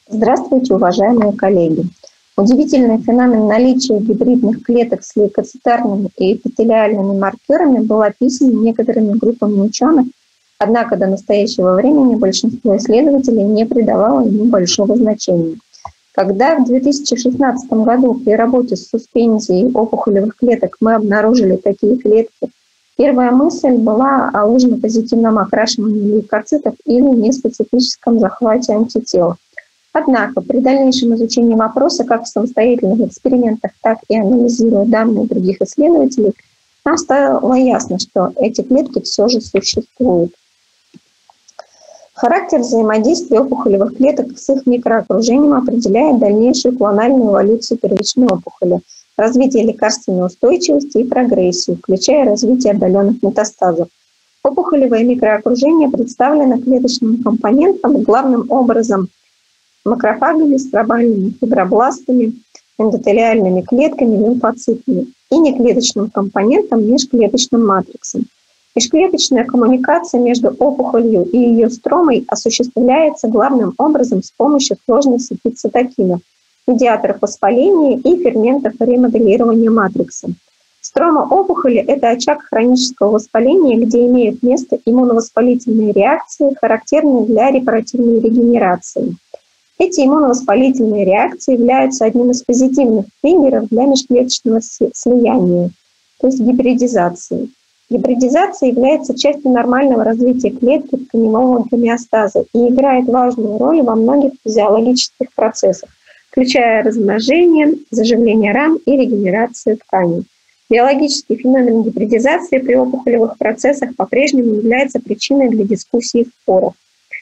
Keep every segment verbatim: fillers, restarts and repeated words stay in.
Здравствуйте, уважаемые коллеги! Удивительный феномен наличия гибридных клеток с лейкоцитарными и эпителиальными маркерами был описан некоторыми группами ученых, однако до настоящего времени большинство исследователей не придавало ему большого значения. Когда в две тысячи шестнадцатом году при работе с суспензией опухолевых клеток мы обнаружили такие клетки, первая мысль была о ложно-позитивном окрашивании лейкоцитов или неспецифическом захвате антител. Однако при дальнейшем изучении вопроса как в самостоятельных экспериментах, так и анализируя данные других исследователей, нам стало ясно, что эти клетки все же существуют. Характер взаимодействия опухолевых клеток с их микроокружением определяет дальнейшую клональную эволюцию первичной опухоли, развитие лекарственной устойчивости и прогрессию, включая развитие отдаленных метастазов. Опухолевое микроокружение представлено клеточным компонентом, главным образом макрофагами, стробальными фибробластами, эндотелиальными клетками, лимфоцитами и неклеточным компонентом межклеточным матриксом. Межклеточная коммуникация между опухолью и ее стромой осуществляется главным образом с помощью сложной сети цитокинов, медиаторов воспаления и ферментов ремоделирования матрикса. Строма опухоли – это очаг хронического воспаления, где имеют место иммуновоспалительные реакции, характерные для репаративной регенерации. Эти иммуновоспалительные реакции являются одним из позитивных триггеров для межклеточного слияния, то есть гибридизации. Гибридизация является частью нормального развития клетки тканевого гомеостаза и играет важную роль во многих физиологических процессах, включая размножение, заживление ран и регенерацию тканей. Биологический феномен гибридизации при опухолевых процессах по-прежнему является причиной для дискуссий в спорах.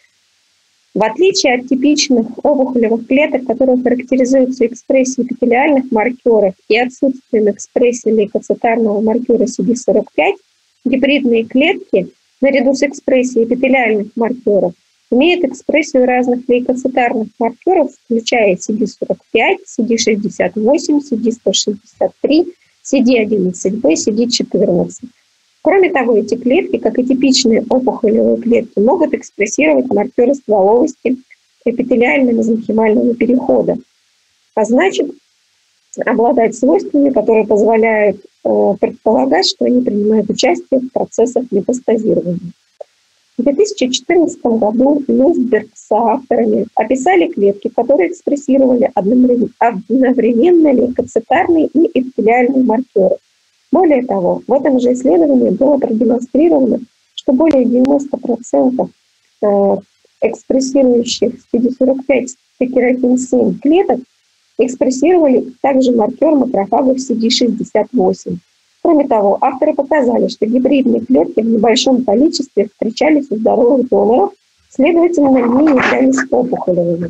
В отличие от типичных опухолевых клеток, которые характеризуются экспрессией эпителиальных маркеров и отсутствием экспрессии лейкоцитарного маркера си ди сорок пять, гибридные клетки, наряду с экспрессией эпителиальных маркеров, имеют экспрессию разных лейкоцитарных маркеров, включая си ди сорок пять, си ди шестьдесят восемь, си ди сто шестьдесят три, си ди одиннадцать бэ, си ди четырнадцать. Кроме того, эти клетки, как и типичные опухолевые клетки, могут экспрессировать маркеры стволовости эпителиально-мезонхимального перехода, а значит, обладать свойствами, которые позволяют э, предполагать, что они принимают участие в процессах метастазирования. В две тысячи четырнадцатом году Нюсберг с авторами описали клетки, которые экспрессировали одновременно лейкоцитарные и эпителиальные маркеры. Более того, в этом же исследовании было продемонстрировано, что более девяноста процентов экспрессирующих си ди сорок пять кератин семь клеток экспрессировали также маркер макрофагов си ди шестьдесят восемь. Кроме того, авторы показали, что гибридные клетки в небольшом количестве встречались у здоровых доноров, следовательно, не являлись опухолевыми.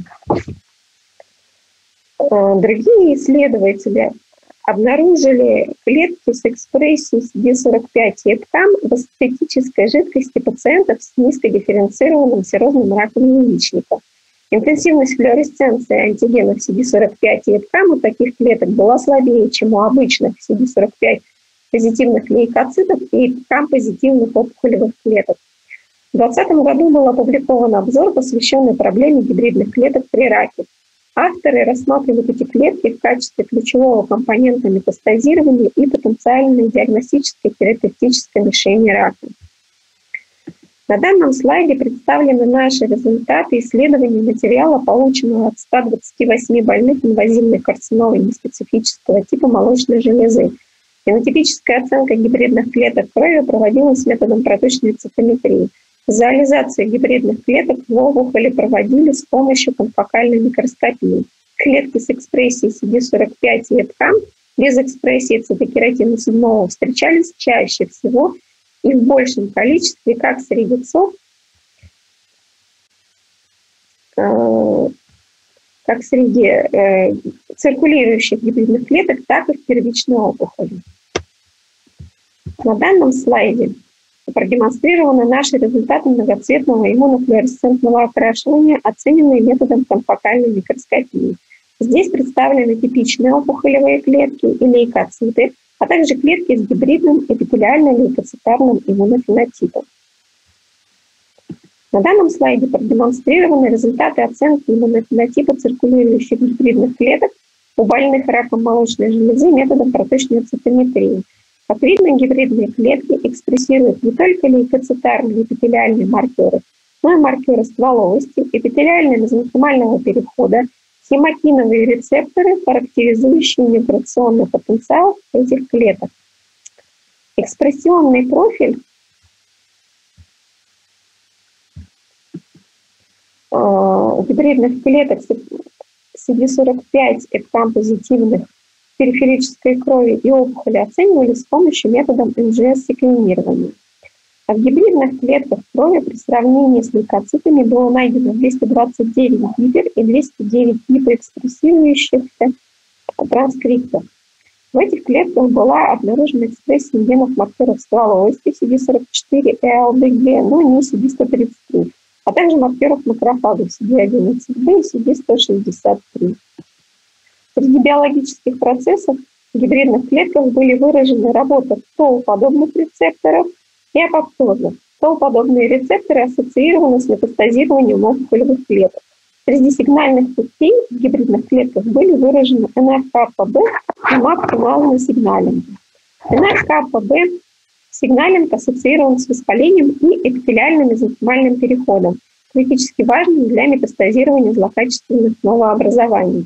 Другие исследователи обнаружили клетки с экспрессией си ди сорок пять и эпкам в астетической жидкости пациентов с низкодифференцированным серозным раком яичника. Интенсивность флуоресценции антигенов си ди сорок пять и эпкам у таких клеток была слабее, чем у обычных си ди сорок пять позитивных лейкоцитов и эпкам позитивных опухолевых клеток. В две тысячи двадцатом году был опубликован обзор, посвященный проблеме гибридных клеток при раке. Авторы рассматривают эти клетки в качестве ключевого компонента метастазирования и потенциальной диагностической терапевтической мишени рака. На данном слайде представлены наши результаты исследований материала, полученного от ста двадцати восьми больных инвазивной карциномой неспецифического типа молочной железы. Фенотипическая оценка гибридных клеток крови проводилась методом проточной цитометрии. Визуализацию гибридных клеток в опухоли проводили с помощью конфокальной микроскопии. Клетки с экспрессией си ди сорок пять и эпкам без экспрессии цитокератина седьмого встречались чаще всего и в большем количестве как среди ЦОВ, э, как среди э, циркулирующих гибридных клеток, так и в первичной опухоли. На данном слайде продемонстрированы наши результаты многоцветного иммунофлуоресцентного окрашивания, оцененные методом конфокальной микроскопии. Здесь представлены типичные опухолевые клетки и лейкоциты, а также клетки с гибридным эпителиально-лейкоцитарным иммунофенотипом. На данном слайде продемонстрированы результаты оценки иммунофенотипа циркулирующих гибридных клеток у больных раком молочной железы методом проточной цитометрии. Как видно, гибридные клетки экспрессируют не только лейкоцитарные эпителиальные маркеры, но и маркеры стволовости, эпителиально-мезонхимального перехода, хематиновые рецепторы, характеризующие миграционный потенциал этих клеток. Экспрессионный профиль э, гибридных клеток си ди сорок пять эпкам-позитивных периферической крови и опухоли оценивались с помощью метода эн джи эс-секвенирования. А в гибридных клетках крови при сравнении с лейкоцитами было найдено двести двадцать девять гибер и двести девять гиперэкспрессирующихся транскриптов. В этих клетках была обнаружена экспрессия генов маркеров стволовости си ди сорок четыре и эй эл ди джи, но не си ди сто тридцать три, а также маркеров макрофагов си ди одиннадцать бэ и си ди сто шестьдесят три. Среди биологических процессов в гибридных клетках были выражены работа толподобных рецепторов и апоптоза. Толподобные рецепторы ассоциированы с метастазированием опухолевых клеток. Среди сигнальных путей в гибридных клетках были выражены эн эр ка пэ бэ и мап-каналный сигналинг. эн эр ка пэ бэ сигналинг ассоциирован с воспалением и эпителиальным мезонхимальным переходом, критически важным для метастазирования злокачественных новообразований.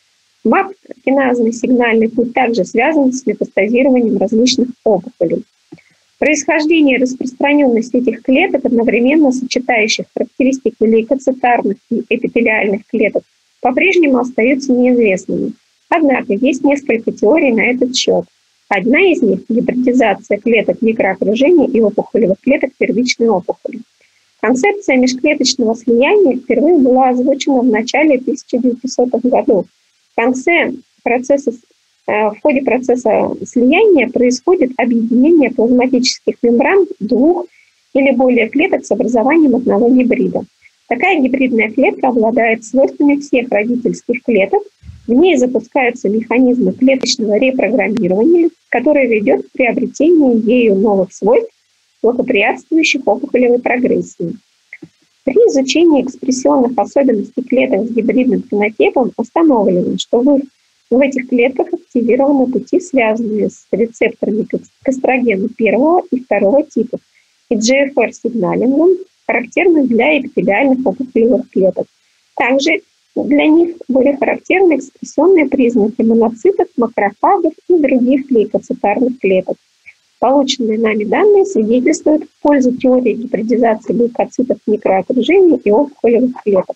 мап-киназный сигнальный путь также связан с метастазированием различных опухолей. Происхождение и распространенность этих клеток, одновременно сочетающих характеристики лейкоцитарных и эпителиальных клеток, по-прежнему остаются неизвестными. Однако есть несколько теорий на этот счет. Одна из них – гибридизация клеток микроокружения и опухолевых клеток первичной опухоли. Концепция межклеточного слияния впервые была озвучена в начале тысяча девятисотых годов. В конце процесса В ходе процесса слияния происходит объединение плазматических мембран двух или более клеток с образованием одного гибрида. Такая гибридная клетка обладает свойствами всех родительских клеток. В ней запускаются механизмы клеточного репрограммирования, которое ведет к приобретению ею новых свойств, благоприятствующих опухолевой прогрессии. При изучении экспрессионных особенностей клеток с гибридным фенотипом установлено, что в их В этих клетках активированы пути, связанные с рецепторами к эстрогену первого и второго типов и джи эф ар-сигналингом, характерных для эпителиальных опухолевых клеток. Также для них были характерны экспрессионные признаки моноцитов, макрофагов и других лейкоцитарных клеток. Полученные нами данные свидетельствуют в пользу теории гибридизации лейкоцитов в микроокружении и опухолевых клеток.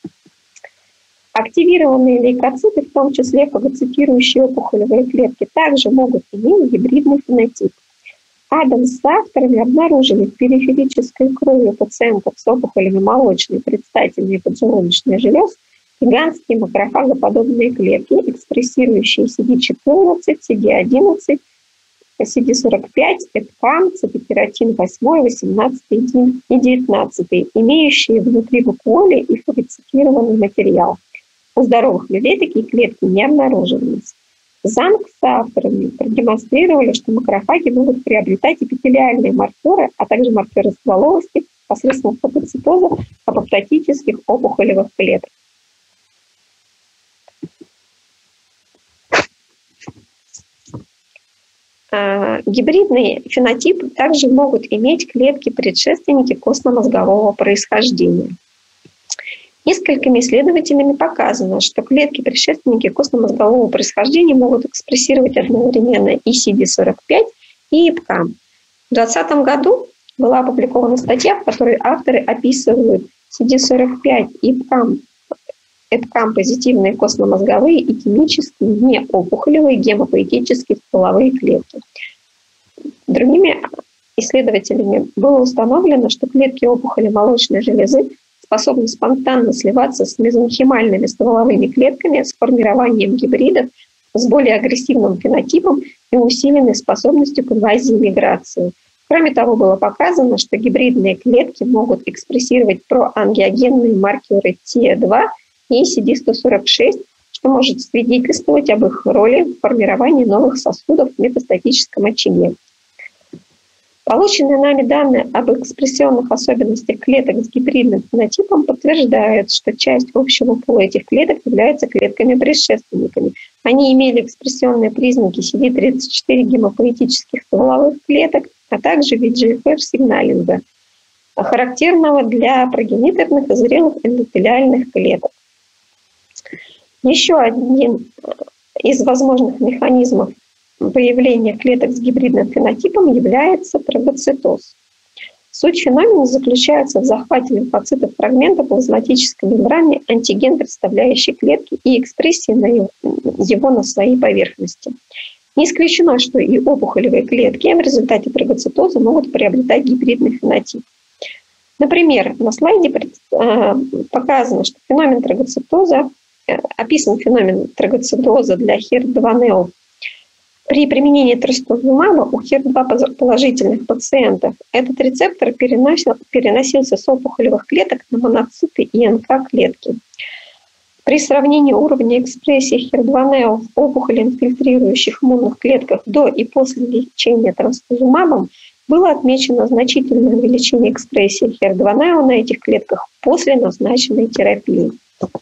Активированные лейкоциты, в том числе фагоцитирующие опухолевые клетки, также могут иметь гибридный фенотип. Адамс с авторами обнаружили в периферической крови пациентов с опухолями молочной, предстательной и поджелудочной желез гигантские макрофагоподобные клетки, экспрессирующие си ди четырнадцать, си ди одиннадцать, си ди сорок пять, эпкам, цитокератин восемь, восемнадцать и девятнадцать, имеющие внутри вакуоли и фагоцитированный материал. У здоровых людей такие клетки не обнаруживались. Занг с авторами продемонстрировали, что макрофаги могут приобретать эпителиальные маркеры, а также маркеры стволовости посредством фагоцитоза апоптотических опухолевых клеток. Гибридный фенотип также могут иметь клетки-предшественники костно-мозгового происхождения. Несколькими исследователями показано, что клетки-предшественники костно-мозгового происхождения могут экспрессировать одновременно и си ди сорок пять, и эпкам. В две тысячи двадцатом году была опубликована статья, в которой авторы описывают си ди сорок пять и эпкам, эпкам-позитивные костно-мозговые и химические неопухолевые гемопоэтические стволовые клетки. Другими исследователями было установлено, что клетки опухоли молочной железы способны спонтанно сливаться с мезонхимальными стволовыми клетками с формированием гибридов с более агрессивным фенотипом и усиленной способностью к инвазии и миграции. Кроме того, было показано, что гибридные клетки могут экспрессировать проангиогенные маркеры ти и два и си ди сто сорок шесть, что может свидетельствовать об их роли в формировании новых сосудов в метастатическом очаге. Полученные нами данные об экспрессионных особенностях клеток с гибридным фенотипом подтверждают, что часть общего пола этих клеток являются клетками-предшественниками. Они имели экспрессионные признаки си ди тридцать четыре гемопоэтических стволовых клеток, а также ви джи эф ар-сигналинга, характерного для прогениторных и зрелых эндотелиальных клеток. Еще один из возможных механизмов выявления клеток с гибридным фенотипом является фагоцитоз. Суть феномена заключается в захвате лимфоцитов фрагмента плазматической мембраны антиген представляющей клетки и экспрессии на его, его на своей поверхности. Не исключено, что и опухолевые клетки в результате фагоцитоза могут приобретать гибридный фенотип. Например, на слайде показано, что феномен фагоцитоза, описан феномен фагоцитоза для хер два нео. При применении трастузумаба у хер два положительных пациентов этот рецептор переносил, переносился с опухолевых клеток на моноциты и эн ка клетки. При сравнении уровня экспрессии хер два нео в опухоли инфильтрирующих иммунных клетках до и после лечения трастузумабом было отмечено значительное увеличение экспрессии хер два нео на этих клетках после назначенной терапии.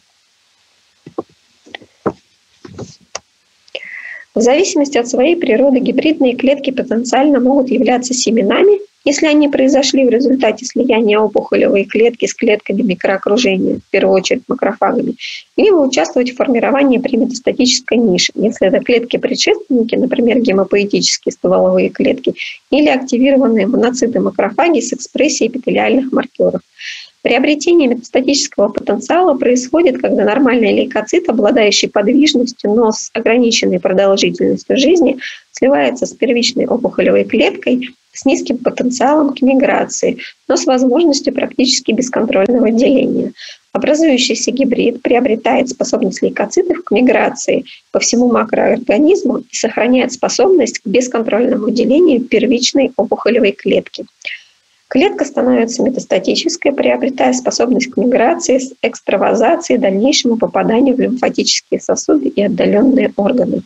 В зависимости от своей природы гибридные клетки потенциально могут являться семенами, если они произошли в результате слияния опухолевой клетки с клетками микроокружения, в первую очередь макрофагами, либо участвовать в формировании при метастатической нише, если это клетки-предшественники, например, гемопоэтические стволовые клетки, или активированные моноциты макрофаги с экспрессией эпителиальных маркеров. Приобретение метастатического потенциала происходит, когда нормальный лейкоцит, обладающий подвижностью, но с ограниченной продолжительностью жизни, сливается с первичной опухолевой клеткой с низким потенциалом к миграции, но с возможностью практически бесконтрольного деления. Образующийся гибрид приобретает способность лейкоцитов к миграции по всему макроорганизму и сохраняет способность к бесконтрольному делению первичной опухолевой клетки. Клетка становится метастатической, приобретая способность к миграции с экстравазацией и дальнейшему попаданию в лимфатические сосуды и отдаленные органы.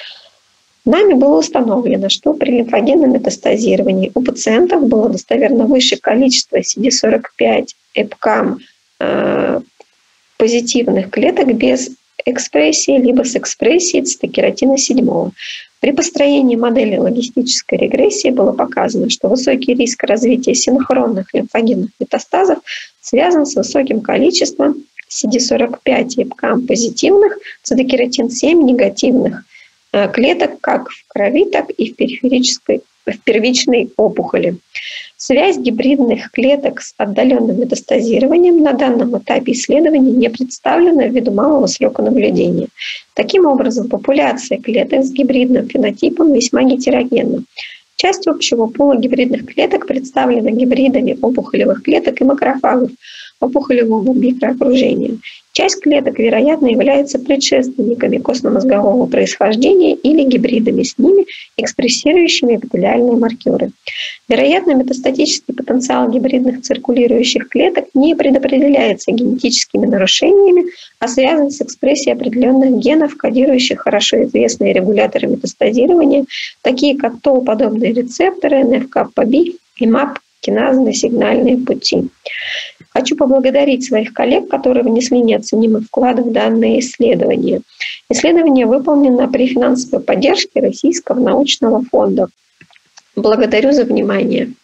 Нами было установлено, что при лимфогенном метастазировании у пациентов было достоверно выше количество си ди сорок пять эпкам э, позитивных клеток без экспрессии, либо с экспрессией цитокератина седьмого. При построении модели логистической регрессии было показано, что высокий риск развития синхронных лимфогенных метастазов связан с высоким количеством си ди сорок пять эпкам позитивных, цитокератин семь негативных клеток как в крови, так и в периферической, в первичной опухоли. Связь гибридных клеток с отдаленным метастазированием на данном этапе исследования не представлена ввиду малого срока наблюдения. Таким образом, популяция клеток с гибридным фенотипом весьма гетерогенна. Часть общего пола гибридных клеток представлена гибридами опухолевых клеток и макрофагов опухолевого микроокружения. Часть клеток, вероятно, является предшественниками костно-мозгового происхождения или гибридами с ними, экспрессирующими эпителиальные маркеры. Вероятно, метастатический потенциал гибридных циркулирующих клеток не предопределяется генетическими нарушениями, а связан с экспрессией определенных генов, кодирующих хорошо известные регуляторы метастазирования, такие как тоу-подобные рецепторы, эн эф каппа би и мап киназные сигнальные пути. Хочу поблагодарить своих коллег, которые внесли неоценимый вклад в данное исследование. Исследование выполнено при финансовой поддержке Российского научного фонда. Благодарю за внимание.